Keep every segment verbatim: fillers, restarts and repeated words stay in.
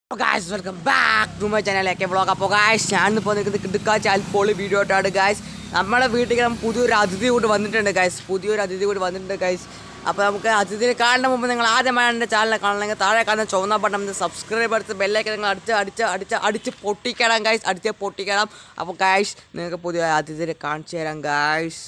Oh guys, welcome back to my channel A K Vlog. അപ്പോൾ guys, ഞാൻ ഇപ്പോൾ നിൽക്കുന്നത് കിടക്കാച്ച അൽപ്പൊളി വീഡിയോ ആയിട്ടാണ് guys. നമ്മളെ വീട്ടിൽ പുതിയൊരു അതിഥി കൂടി വന്നിട്ടുണ്ട് guys. പുതിയൊരു അതിഥി കൂടി വന്നിട്ടുണ്ട് guys. അപ്പോൾ നമുക്ക് അതിഥിയെ കാണുന്ന മുമ്പ് നിങ്ങൾ ആദ്യമായി എൻ്റെ ചാനൽ കാണണമെങ്കിൽ താഴെ കാണുന്ന ചുവന്ന ബട്ടൺ സബ്സ്ക്രൈബേഴ്സ് ബെല്ലൈക്കൻ നിങ്ങൾ അടിച്ച് അടിച്ച് അടിച്ച് അടിച്ച് പൊട്ടിക്കണം guys. അടിച്ച് പൊട്ടിക്കണം. അപ്പോൾ guys, നിങ്ങൾക്ക് പുതിയ അതിഥിയെ കാണിച്ചു തരാം guys.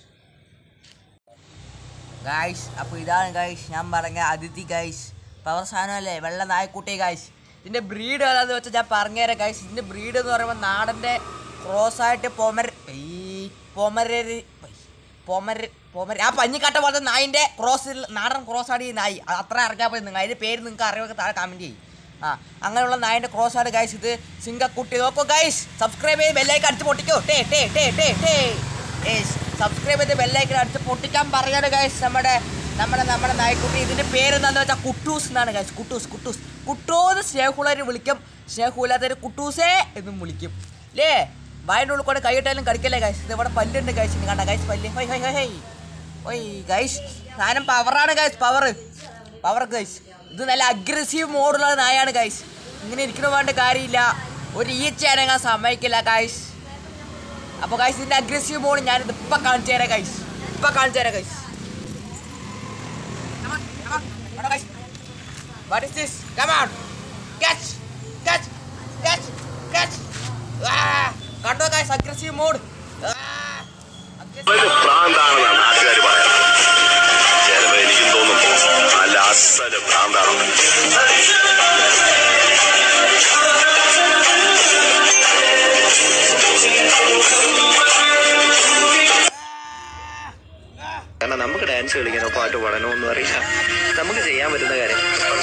guys, അപ്പോൾ ഇതാണ് guys ഞാൻ പറഞ്ഞ അതിഥി guys. പവർ സാധനമല്ലേ വെള്ള നായ്ക്കുട്ടി guys. ഇതിൻ്റെ ബ്രീഡ് ഏതാണെന്ന് വെച്ചാൽ ഞാൻ പറഞ്ഞുതരാം ഗൈസ്. ഇതിൻ്റെ ബ്രീഡ് എന്ന് പറയുമ്പോൾ നാടൻ്റെ ക്രോസായിട്ട് പൊമര ഈ പൊമരരി പൊമര പൊമര ആ പഞ്ഞിക്കാട്ട പോലത്തെ നായിൻ്റെ ക്രോസിൽ നാടൻ ക്രോസാണ് ഈ നായി. അത്ര അറിയാൻ പോയി നിങ്ങൾ അതിൻ്റെ പേര് നിങ്ങൾക്ക് അറിയാൻ താഴെ കമൻറ്റ് ചെയ്യും. ആ അങ്ങനെയുള്ള നായിൻ്റെ ക്രോസാണ് ഗൈസ് ഇത്. സിംഗക്കുട്ടി നോക്കൂ ഗൈസ്. സബ്സ്ക്രൈബ് ചെയ്ത് ബെല്ലൈക്കൻ അടിച്ച് പൊട്ടിക്കോ. ടേ ടേ ടേ ടേ ടേ സബ്സ്ക്രൈബ് ചെയ്ത് ബെല്ലൈക്കൻ അടിച്ച് പൊട്ടിക്കാൻ പറയാണ് ഗൈസ് നമ്മുടെ നമ്മുടെ നമ്മുടെ നായ്ക്കുട്ടി. ഇതിൻ്റെ പേരെന്താണെന്ന് വെച്ചാൽ കുട്ടൂസ് എന്നാണ് ഗൈസ്. കുട്ടൂസ് കുട്ടൂസ് കുട്ടൂന്ന് സ്നേഹമുള്ളവർ വിളിക്കും, സ്നേഹമില്ലാത്തവർ കുട്ടൂസേ എന്നും വിളിക്കും അല്ലേ. വായൻ്റെ ഉള്ളിൽ കൂടെ കൈയിട്ടാലും കടിക്കല്ലേ ഗൈസ്. ഇത് ഇവിടെ പല്ലുണ്ട് ഗൈസ്. ഇനി കണ്ട ഗൈസ് പല്ല് ഹൈ ഹൈ ഹൈ ഹൈ ഓയ് ഗൈസ്. സാധനം പവറാണ് ഗൈസ്. Power power guys. ഇത് നല്ല അഗ്രസീവ് മോഡുള്ള നായാണ് ഗൈസ്. ഇങ്ങനെ ഇരിക്കണ വേണ്ട കാര്യമില്ല. ഒരു ഈച്ച അനങ്ങാൻ സമ്മതിക്കില്ല ഗൈസ്. അപ്പോൾ ഗൈസ് ഇതിൻ്റെ അഗ്രസീവ് മോഡ് ഞാനിത് ഇപ്പം കാണിച്ചു തരാം ഗൈസ്. ഇപ്പം കാണിച്ചു തരാം guys. What is this? Come on! Catch! Catch! Catch! Catch! Ah! Kando guys, aggressive mode. Ah! Aggressive. പ്രാന്താണെന്നാണ് നാട്ടുകാർ പറയുന്നത്. ചിലപ്പോൾ എനിക്കും തോന്നും നല്ല അസല് പ്രാന്താണെന്ന്. കാരണം നമുക്ക് ഡാൻസ് കളിക്കാനോ പാട്ട് പാടാനോ ഒന്നും അറിയില്ല. നമുക്ക് ചെയ്യാൻ പറ്റുന്ന കാര്യം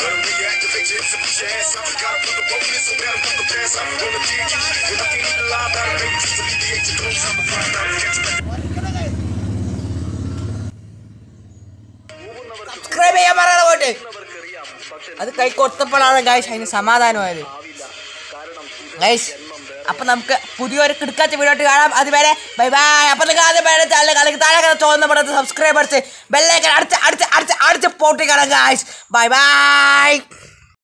സബ്സ്ക്രൈബ് ചെയ്യാൻ പറയണ പോട്ടെ. അത് കൈ കൊടുത്തപ്പോഴാണ് ഗൈസ് അതിന് സമാധാനമായത് ഗൈസ്. അപ്പം നമുക്ക് പുതിയൊരു കിടക്കാച്ച വീഡിയോ കാണാം. അതുവരെ ബൈ ബൈ. അപ്പം നിങ്ങൾ ആദ്യം വേണം ചാനൽ കളിക്ക് താഴെ ചോദിക്കുന്ന പടത്ത് സബ്സ്ക്രൈബേഴ്സ് ബെല്ലൈക്കൻ അടിച്ച് അടിച്ച് അടിച്ച് അടിച്ച് പൊട്ടിക്കണം ഗൈസ്. Bye bye.